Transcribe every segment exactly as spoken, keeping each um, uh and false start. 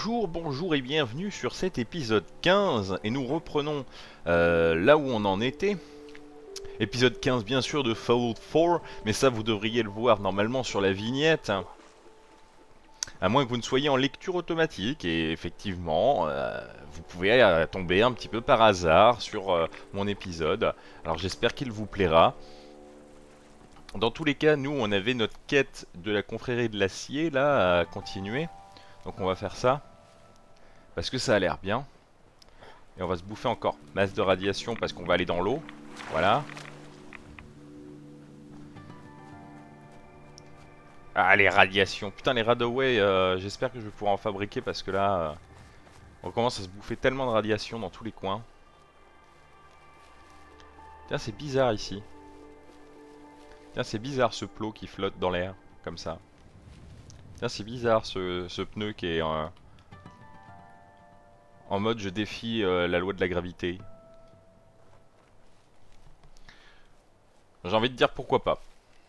Bonjour, bonjour et bienvenue sur cet épisode quinze. Et nous reprenons euh, là où on en était. Épisode quinze bien sûr de Fallout quatre, mais ça vous devriez le voir normalement sur la vignette. À moins que vous ne soyez en lecture automatique, et effectivement, euh, vous pouvez euh, tomber un petit peu par hasard sur euh, mon épisode. Alors j'espère qu'il vous plaira. Dans tous les cas, nous on avait notre quête de la confrérie de l'acier là à continuer. Donc on va faire ça. Parce que ça a l'air bien. Et on va se bouffer encore masse de radiation parce qu'on va aller dans l'eau. Voilà. Ah, les radiations. Putain, les Radaway, euh, j'espère que je vais pouvoir en fabriquer parce que là, euh, on commence à se bouffer tellement de radiation dans tous les coins. Tiens, c'est bizarre ici. Tiens, c'est bizarre ce plot qui flotte dans l'air, comme ça. Tiens, c'est bizarre ce, ce pneu qui est euh, en mode je défie euh, la loi de la gravité. J'ai envie de dire pourquoi pas.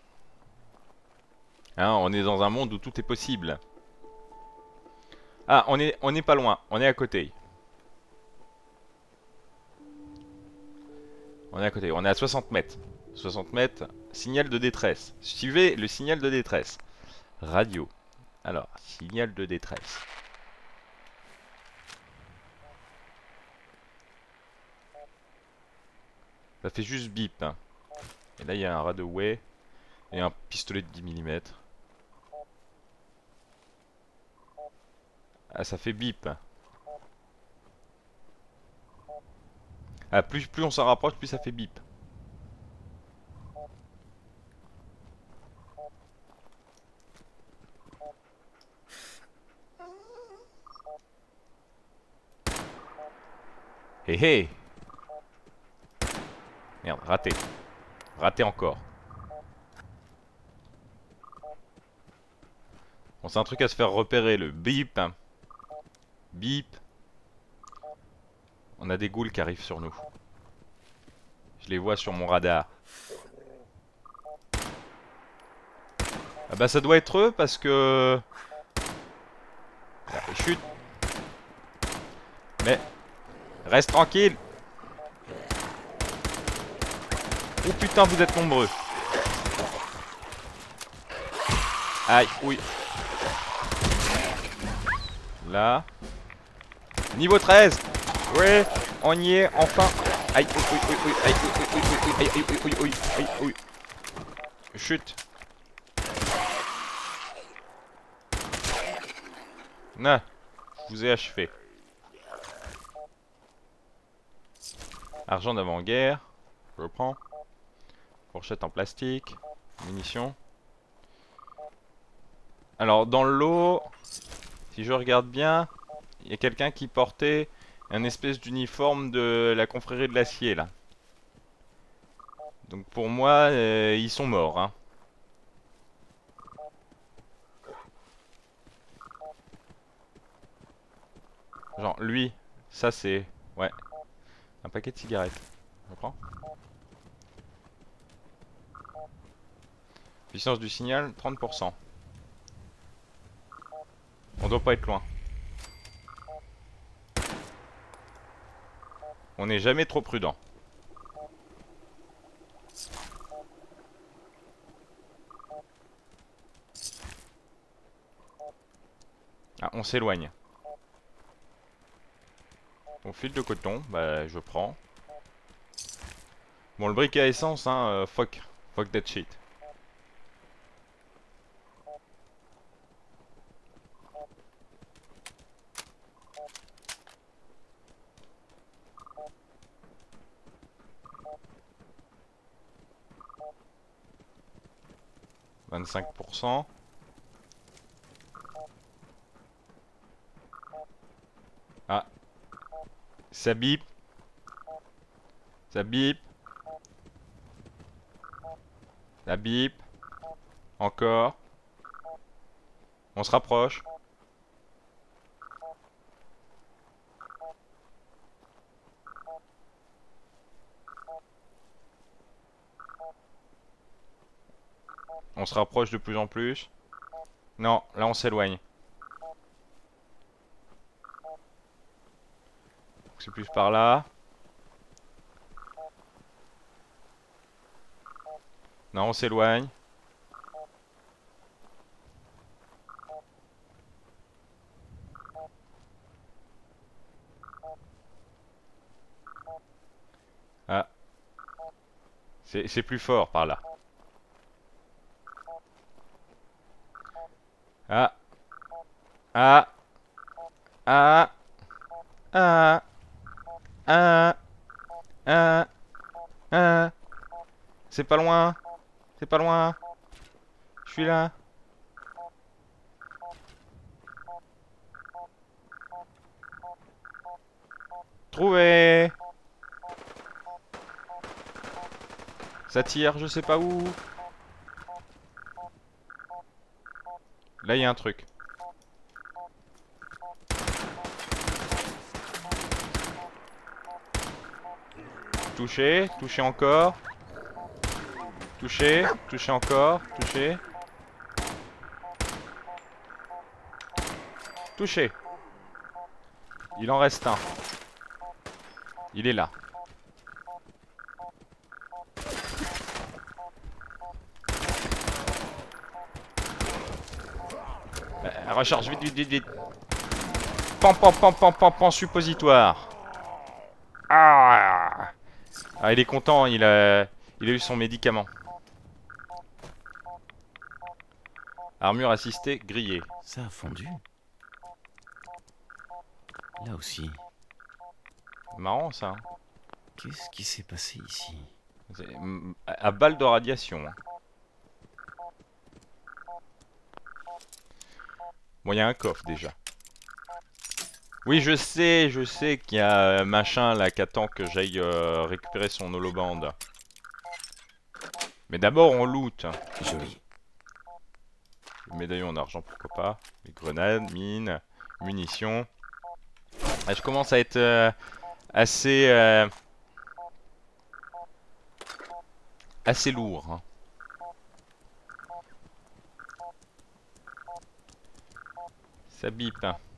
Hein, on est dans un monde où tout est possible. Ah, on est, on est pas loin, on est à côté. On est à côté, on est à soixante mètres. soixante mètres, signal de détresse. Suivez le signal de détresse. Radio. Alors, signal de détresse. Ça fait juste bip. Hein. Et là, il y a un Radaway et un pistolet de dix millimètres. Ah, ça fait bip. Ah, plus, plus on s'en rapproche, plus ça fait bip. Hé hé. Merde, raté. Raté encore. Bon, c'est un truc à se faire repérer, le bip. Bip. On a des ghouls qui arrivent sur nous. Je les vois sur mon radar. Ah bah ça doit être eux parce que... Chut. Mais... Reste tranquille. Oh putain, vous êtes nombreux. Aïe, oui. Là. Niveau treize. Ouais, on y est, enfin. Aïe, oui, oui, oui, oui, aïe, oui, oui, oui, oui, aïe, oui, oui, oui, aïe, oui. Chut. Non, je vous ai achevé. Argent d'avant-guerre. Je reprends. Fourchette en plastique. Munitions. Alors, dans l'eau, si je regarde bien, il y a quelqu'un qui portait un espèce d'uniforme de la confrérie de l'acier, là. Donc pour moi, euh, ils sont morts, hein. Genre, lui, ça c'est... Ouais. Un paquet de cigarettes. Je prends. Puissance du signal, trente pour cent. On doit pas être loin. On n'est jamais trop prudent. Ah, on s'éloigne. Bon, fil de coton, bah je prends. Bon, le briquet à essence, hein, euh, fuck. Fuck that shit. vingt-cinq pour cent. Ah. Ça bip. Ça bip. Ça bip. Encore. On se rapproche. On se rapproche de plus en plus. Non, là on s'éloigne. c'est plus par là. Non, on s'éloigne. Ah. C'est plus fort par là. Ah. Ah. Ah. Ah. Ah. Ah. Ah. C'est pas loin. C'est pas loin. Je suis là. Trouvé. Ça tire, je sais pas où. Là, il y a un truc. Touché, touché encore. Touché, touché encore, touché. Touché. Il en reste un. Il est là. Euh, recharge vite, vite, vite, vite. Pan, pan, pan, pan, pan, pan, suppositoire. Ah, ah, il est content, il a, il a eu son médicament. Armure assistée, grillée. Ça a fondu. Là aussi. Marrant ça. Qu'est-ce qui s'est passé ici? À, à balle de radiation. Bon, il y a un coffre déjà. Oui, je sais, je sais qu'il y a un machin là qui attend que j'aille euh, récupérer son holoband. Mais d'abord, on loot. Joli. Le médaillon en argent, pourquoi pas. Les grenades, mines, munitions. Ah, je commence à être euh, assez... Euh, assez lourd. Hein. Ça bip.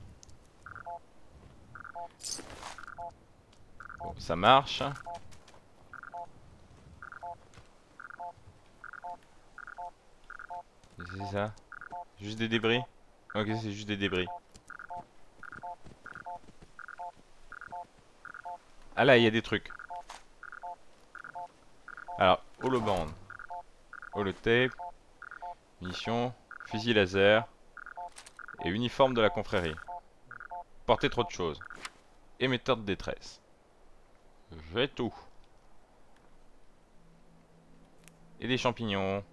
Bon, ça marche. C'est ça. Juste des débris. Ok, c'est juste des débris. Ah là, il y a des trucs. Alors, holoband. Holotape. Munitions. Fusil laser. Et uniforme de la confrérie. Porter trop de choses. Émetteur de détresse. J'ai tout. Et des champignons.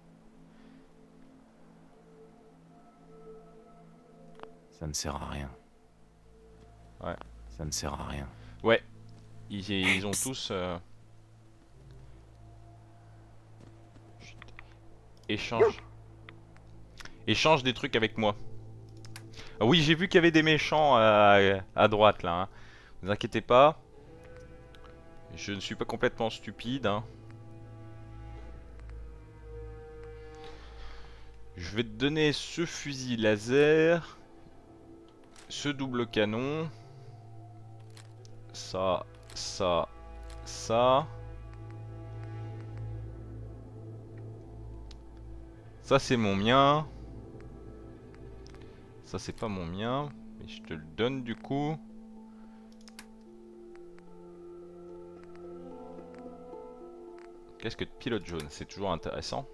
Ça ne sert à rien. Ouais. Ça ne sert à rien. Ouais. Ils, ils ont tous... Euh... Échange. Échange des trucs avec moi. Ah oui, j'ai vu qu'il y avait des méchants à, à droite là. Hein. Ne vous inquiétez pas. Je ne suis pas complètement stupide. Hein. Je vais te donner ce fusil laser. Ce double canon. Ça, ça, ça. Ça c'est mon mien. Ça c'est pas mon mien. Mais je te le donne du coup. Casque de pilote jaune, c'est toujours intéressant.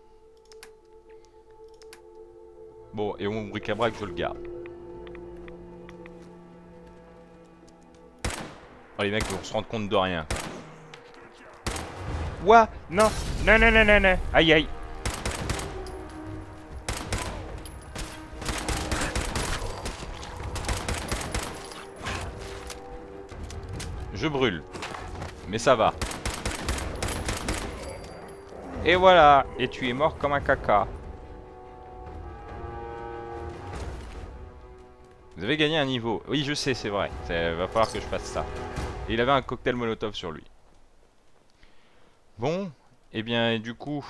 Bon, et mon bric-à-brac, je le garde. Oh, les mecs vont se rendre compte de rien. Ouah, non, non, non, non, non, non. Aïe, aïe. Je brûle. Mais ça va. Et voilà. Et tu es mort comme un caca. Vous avez gagné un niveau. Oui, je sais, c'est vrai. Il va falloir que je fasse ça. Et il avait un cocktail molotov sur lui. Bon. Et eh bien, du coup...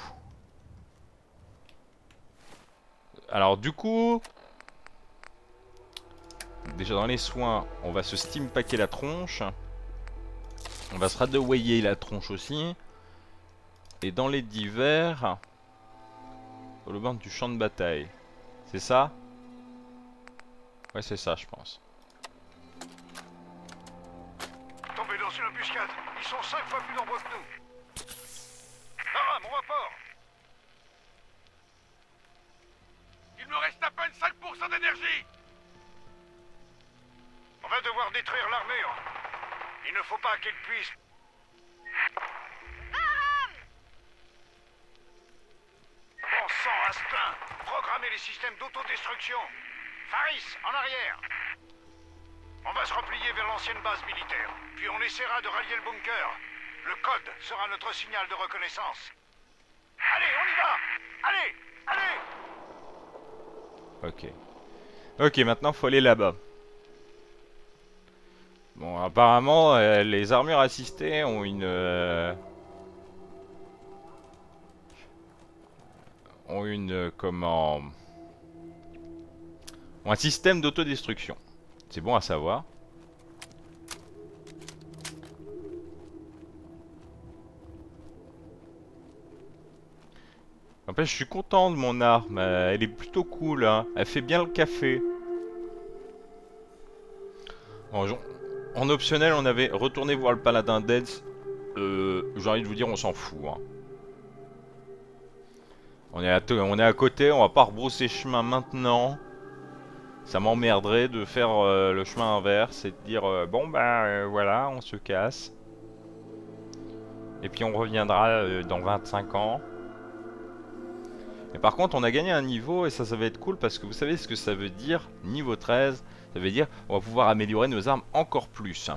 Alors, du coup... Déjà, dans les soins, on va se steampacker la tronche. On va se radoyer la tronche aussi. Et dans les divers... Sur le banc du champ de bataille. C'est ça? Ouais, c'est ça, je pense. Tombé dans une embuscade. Ils sont cinq fois plus nombreux que nous. Ah, mon rapport. Il me reste à peine cinq pour cent d'énergie. On va devoir détruire l'armure. Il ne faut pas qu'il puisse... Bon sang, Astin. Programmez les systèmes d'autodestruction. Faris, en arrière. On va se replier vers l'ancienne base militaire. Puis on essaiera de rallier le bunker. Le code sera notre signal de reconnaissance. Allez, on y va. Allez, allez. Ok. Ok, maintenant faut aller là-bas. Bon, apparemment, euh, les armures assistées ont une... Euh, ont une... Euh, comment... ont un système d'autodestruction. C'est bon à savoir. En fait, je suis content de mon arme. Euh, elle est plutôt cool, hein. Elle fait bien le café. En, en optionnel, on avait retourné voir le paladin d'Eds. Euh, J'ai envie de vous dire, on s'en fout. Hein. On est, à on est à côté, on va pas rebrousser chemin maintenant. Ça m'emmerderait de faire euh, le chemin inverse et de dire euh, bon bah euh, voilà, on se casse. Et puis on reviendra euh, dans vingt-cinq ans. Et par contre on a gagné un niveau et ça ça va être cool parce que vous savez ce que ça veut dire, niveau treize, ça veut dire on va pouvoir améliorer nos armes encore plus.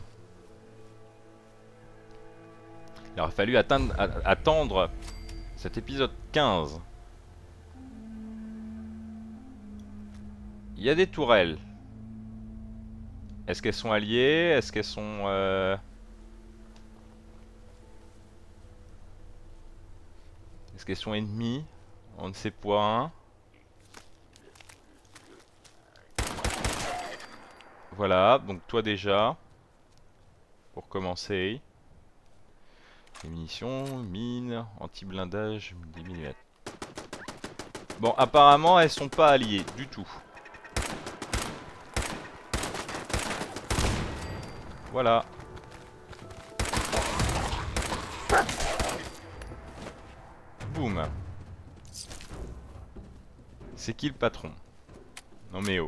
Il aurait fallu atteindre, attendre cet épisode quinze. Il y a des tourelles. Est-ce qu'elles sont alliées? Est-ce qu'elles sont... Euh... Est-ce qu'elles sont ennemies? On ne sait point. Voilà, donc toi déjà. Pour commencer. Les munitions, mines, anti-blindage, des millimètres. Bon, apparemment elles sont pas alliées du tout. Voilà. Boum. C'est qui le patron? Non mais oh.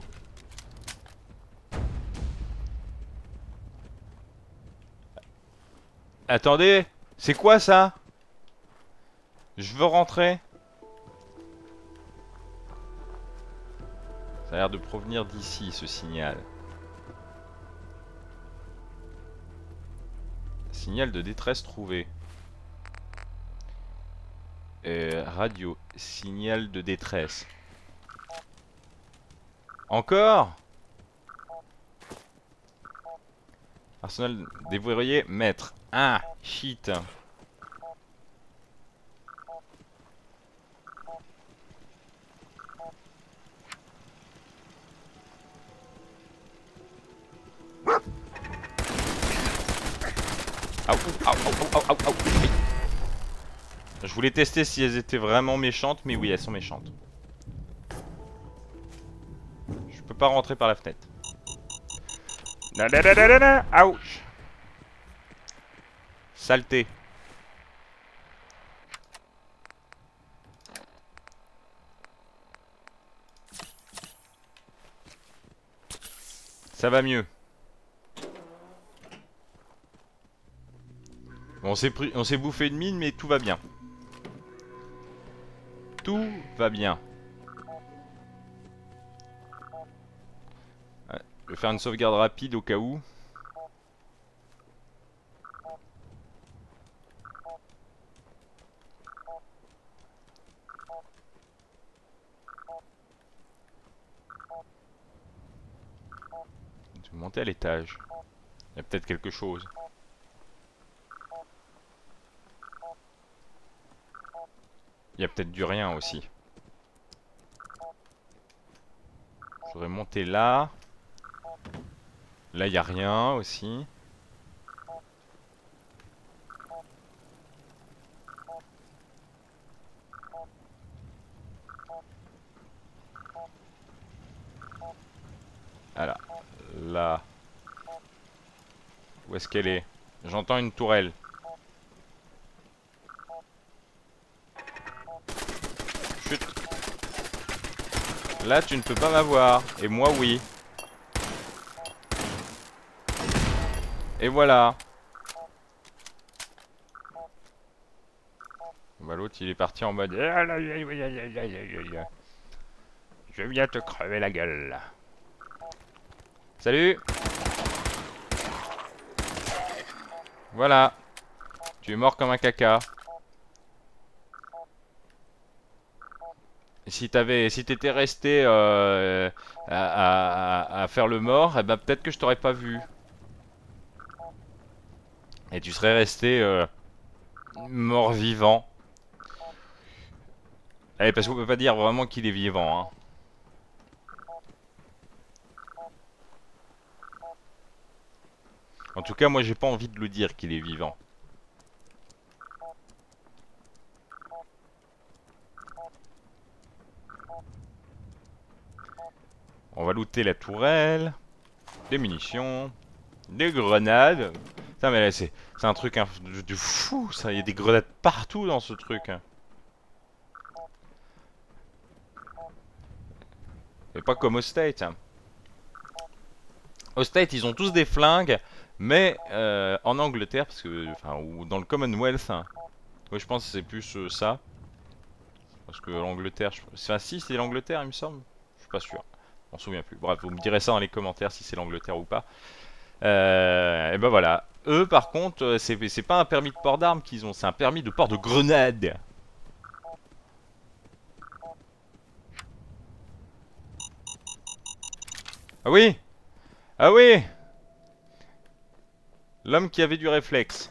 Attendez, c'est quoi ça? Je veux rentrer. Ça a l'air de provenir d'ici ce signal. Signal de détresse trouvé. Euh, radio. Signal de détresse. Encore? Arsenal déverrouillé. Maître. Ah, shit. Au, au, au, au, au, au. Je voulais tester si elles étaient vraiment méchantes, mais oui, elles sont méchantes. Je peux pas rentrer par la fenêtre. Ouch. Saleté. Ça va mieux. On s'est pris, on s'est bouffé une mine, mais tout va bien. Tout va bien. Ouais, je vais faire une sauvegarde rapide au cas où. Je vais monter à l'étage. Il y a peut-être quelque chose. Il y a peut-être du rien aussi. J'aurais monté là. Là, il n'y a rien aussi. Où est-ce qu'elle est? J'entends une tourelle. Chut. Là, tu ne peux pas m'avoir. Et moi, oui. Et voilà. Bah, l'autre, il est parti en mode... Je viens te crever la gueule. Salut. Voilà. Tu es mort comme un caca. Et si t'avais, si t'étais resté euh, à, à, à faire le mort, eh ben peut-être que je t'aurais pas vu. Et tu serais resté euh, mort vivant. Allez, parce qu'on peut pas dire vraiment qu'il est vivant, hein. En tout cas, moi j'ai pas envie de le dire qu'il est vivant. On va looter la tourelle. Des munitions. Des grenades. Putain mais là c'est un truc hein, de, de fou ça. Il y a des grenades partout dans ce truc. Et pas comme au State. Au State ils ont tous des flingues. Mais euh, en Angleterre, parce que, enfin, ou dans le Commonwealth, hein, ouais, je pense que c'est plus euh, ça. Parce que l'Angleterre, je... enfin si c'est l'Angleterre il me semble. Je suis pas sûr. On se souvient plus. Bref, vous me direz ça dans les commentaires si c'est l'Angleterre ou pas. Euh, et ben voilà. Eux par contre, c'est pas un permis de port d'armes qu'ils ont, c'est un permis de port de grenades. Ah oui. Ah oui. L'homme qui avait du réflexe.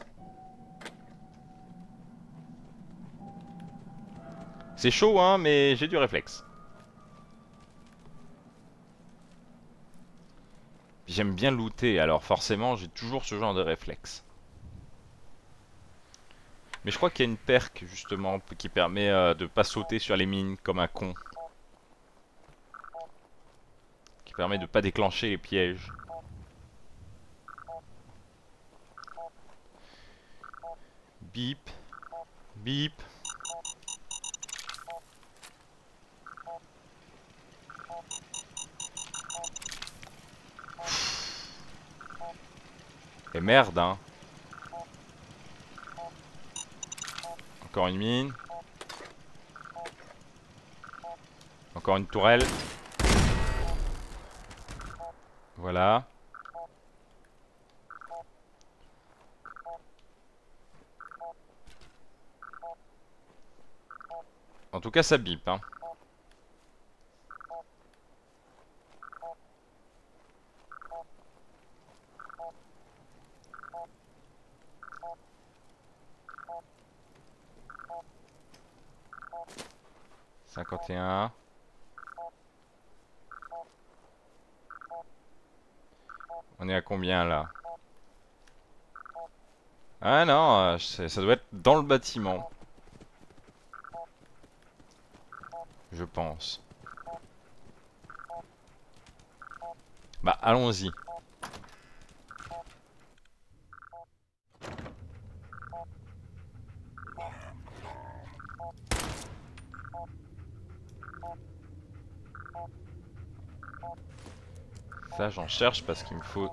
C'est chaud hein, mais j'ai du réflexe. J'aime bien looter, alors forcément j'ai toujours ce genre de réflexe. Mais je crois qu'il y a une perk justement qui permet euh, de pas sauter sur les mines comme un con. Qui permet de pas déclencher les pièges. Bip. Bip. Et merde hein. Encore une mine. Encore une tourelle. Voilà. En tout cas ça bip hein. cinquante et un. On est à combien là? Ah non, ça doit être dans le bâtiment. Je pense. Bah allons-y. Ça j'en cherche parce qu'il me faut...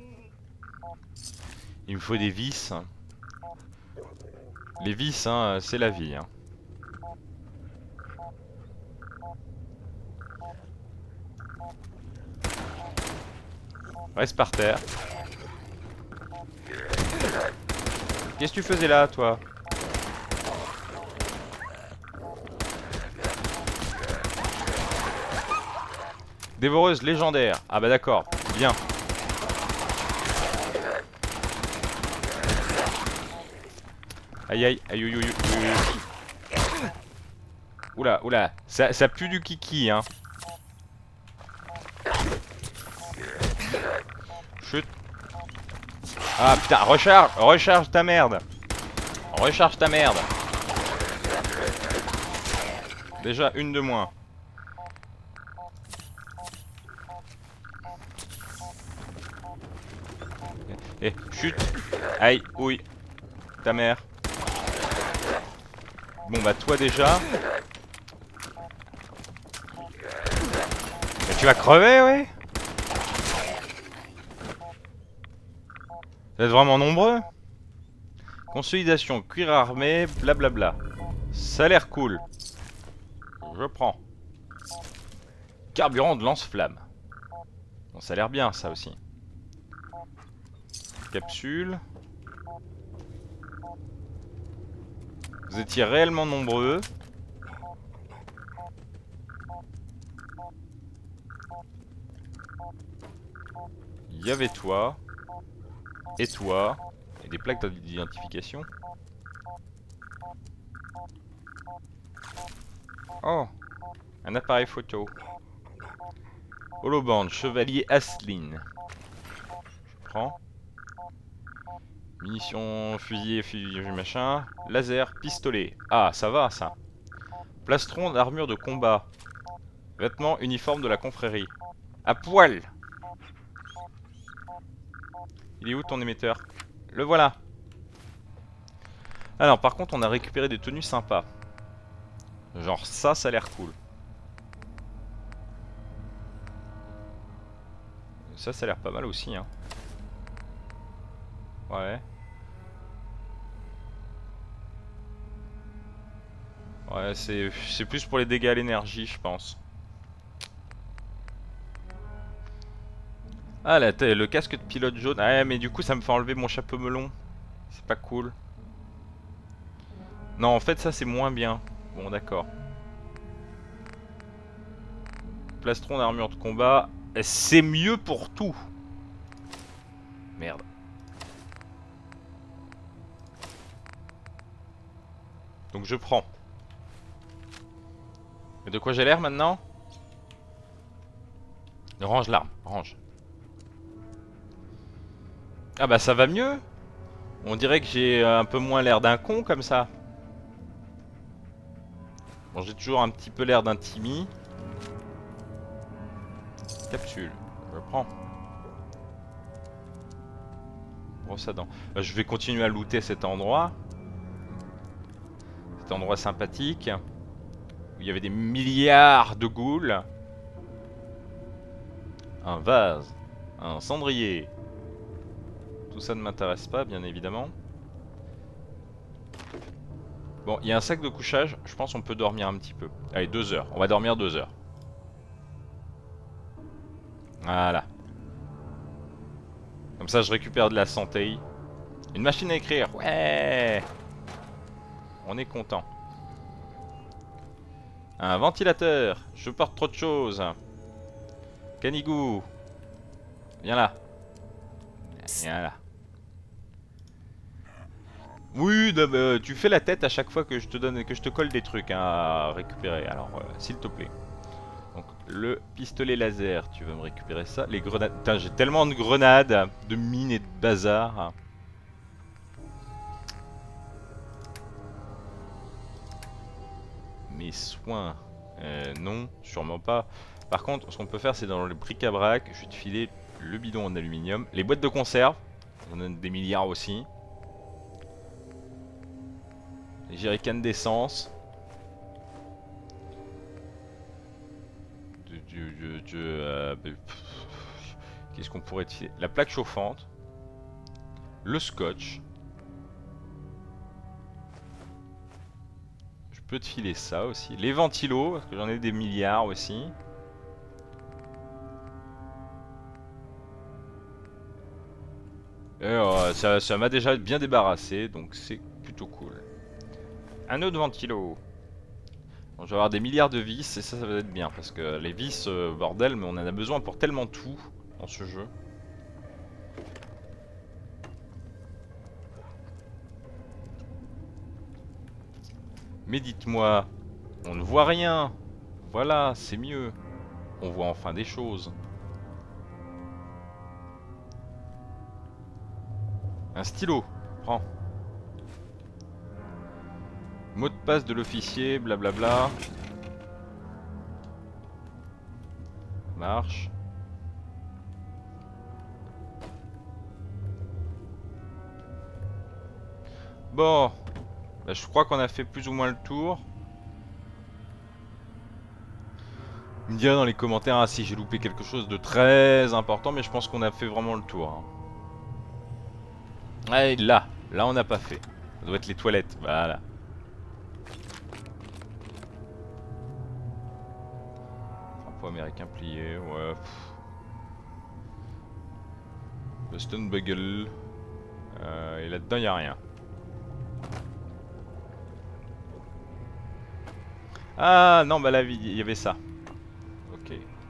Il me faut des vis. Les vis hein, c'est la vie hein. Reste par terre. Qu'est-ce que tu faisais là toi? Dévoreuse légendaire. Ah bah d'accord, bien. Aïe aïe, aïe aïe aïe aïe. Oula, oula, ça, ça pue du kiki hein. Chut. Ah putain, recharge, recharge ta merde. Recharge ta merde. Déjà une de moins. Eh, chute. Aïe, oui. Ta mère. Bon bah toi déjà. Mais tu vas crever, ouais. Vous êtes vraiment nombreux. Consolidation, cuir armé, blablabla. Ça a l'air cool. Je prends. Carburant de lance-flamme. Bon, ça a l'air bien ça aussi. Capsule. Vous étiez réellement nombreux. Il y avait toi. Et toi. Et des plaques d'identification. Oh. Un appareil photo. Holoband, chevalier Aslin. Je prends. Munitions, fusil, fusil, machin. Laser, pistolet. Ah, ça va ça. Plastron d'armure de combat. Vêtements, uniforme de la confrérie. À poil. Il est où ton émetteur? Le voilà. Alors par contre on a récupéré des tenues sympas. Genre ça, ça a l'air cool. Ça, ça a l'air pas mal aussi hein. Ouais. Ouais, c'est c'est plus pour les dégâts à l'énergie, je pense. Ah, là, le casque de pilote jaune. Ah, mais du coup, ça me fait enlever mon chapeau melon. C'est pas cool. Non, en fait, ça, c'est moins bien. Bon, d'accord. Plastron d'armure de combat. C'est mieux pour tout. Merde. Donc, je prends. Et de quoi j'ai l'air maintenant? Range l'arme, range. Ah bah ça va mieux. On dirait que j'ai un peu moins l'air d'un con comme ça. Bon, j'ai toujours un petit peu l'air d'un Timmy. Capsule, je prends. Brosse à dents. Bah, je vais continuer à looter cet endroit. Cet endroit sympathique. Où il y avait des milliards de ghouls. Un vase. Un cendrier. Tout ça ne m'intéresse pas, bien évidemment. Bon, il y a un sac de couchage. Je pense qu'on peut dormir un petit peu. Allez, deux heures. On va dormir deux heures. Voilà. Comme ça, je récupère de la santé. Une machine à écrire. Ouais. On est content. Un ventilateur. Je porte trop de choses. Canigou. Viens là. Viens là. Oui, non, mais, euh, tu fais la tête à chaque fois que je te donne, que je te colle des trucs hein, à récupérer. Alors, euh, s'il te plaît. Donc, le pistolet laser, tu veux me récupérer ça. Les grenades. Putain, j'ai tellement de grenades, de mines et de bazar. Mes soins. Euh, non, sûrement pas. Par contre, ce qu'on peut faire, c'est dans le bric-à-brac. Je vais te filer le bidon en aluminium. Les boîtes de conserve. On en a des milliards aussi. Les jerrycans d'essence. De, de, de, de, euh, Qu'est-ce qu'on pourrait tirer? La plaque chauffante. Le scotch. Je peux te filer ça aussi. Les ventilos, parce que j'en ai des milliards aussi. Et euh, ça, ça m'a déjà bien débarrassé, donc c'est plutôt cool. Un autre ventilo. Bon, je vais avoir des milliards de vis et ça, ça va être bien parce que les vis, euh, bordel, mais on en a besoin pour tellement tout dans ce jeu. Mais dites-moi, on ne voit rien. Voilà, c'est mieux. On voit enfin des choses. Un stylo, prends. Mot de passe de l'officier, blablabla. Marche. Bon, bah, je crois qu'on a fait plus ou moins le tour. Vous me direz dans les commentaires ah, si j'ai loupé quelque chose de très important, mais je pense qu'on a fait vraiment le tour. Hein. Allez, là, là on n'a pas fait. Ça doit être les toilettes, voilà. Drapeau américain plié, ouais. Pff. Boston Bugle. Euh, et là-dedans, il n'y a rien. Ah non, bah là, il y avait ça. Ok.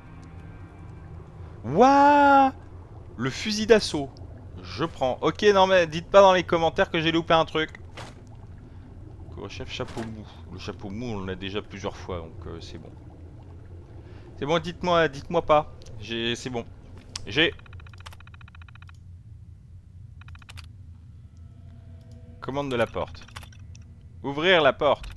Waouh! Le fusil d'assaut. Je prends. Ok, non mais dites pas dans les commentaires que j'ai loupé un truc. Chef chapeau mou. Le chapeau mou, on l'a déjà plusieurs fois, donc euh, c'est bon. C'est bon, dites-moi, dites-moi pas. J'ai, c'est bon. J'ai. Commande de la porte. Ouvrir la porte.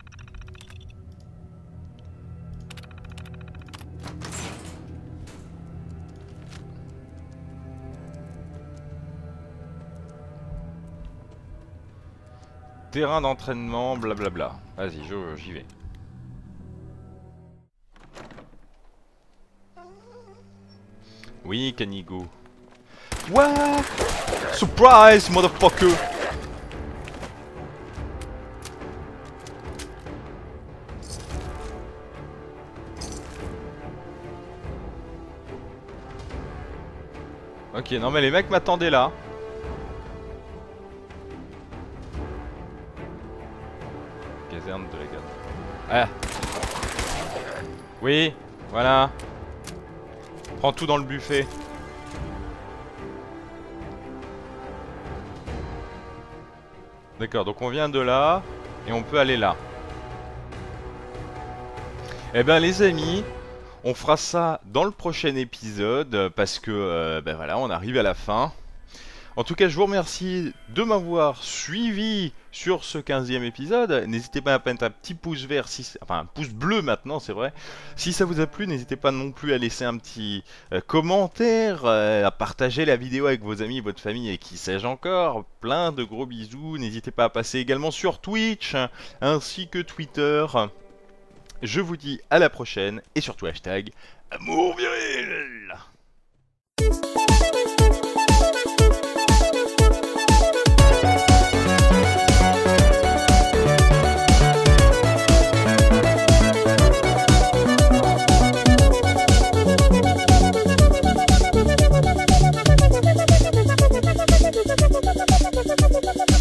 Terrain d'entraînement, blablabla. Vas-y, j'y vais. Oui, Canigo. What? Surprise, motherfucker! Ok, non mais les mecs m'attendaient là. Caserne de la garde. Ah. Oui, voilà. Prends tout dans le buffet. D'accord, donc on vient de là et on peut aller là. Eh ben les amis, on fera ça dans le prochain épisode parce que euh, ben voilà, on arrive à la fin. En tout cas, je vous remercie de m'avoir suivi sur ce quinzième épisode. N'hésitez pas à mettre un petit pouce vert, si, enfin un pouce bleu maintenant, c'est vrai. Si ça vous a plu, n'hésitez pas non plus à laisser un petit euh, commentaire, euh, à partager la vidéo avec vos amis, votre famille et qui sais-je encore. Plein de gros bisous. N'hésitez pas à passer également sur Twitch ainsi que Twitter. Je vous dis à la prochaine et surtout hashtag amour viril. Thank you.